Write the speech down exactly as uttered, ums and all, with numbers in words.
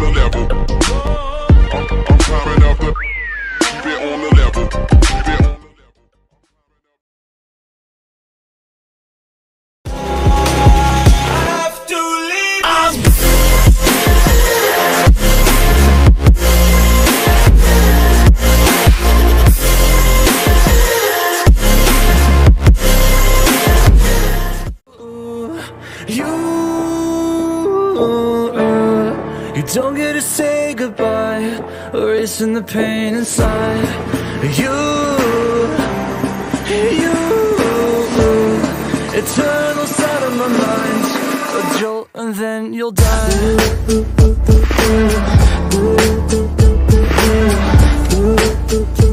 the level. I'm, I'm climbing up the, keep it on the level. Keep it on the level. Don't get to say goodbye, erasing the pain inside. You, you, eternal side of my mind. A jolt and then you'll die.